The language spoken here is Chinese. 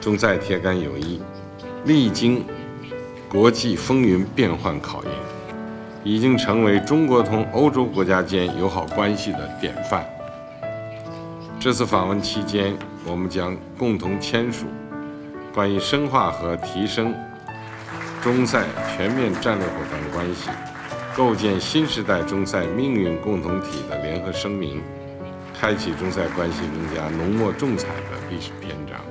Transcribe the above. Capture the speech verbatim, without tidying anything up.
中塞铁杆友谊历经国际风云变幻考验，已经成为中国同欧洲国家间友好关系的典范。这次访问期间，我们将共同签署关于深化和提升中塞全面战略伙伴关系、构建新时代中塞命运共同体的联合声明，开启中塞关系更加浓墨重彩的历史篇章。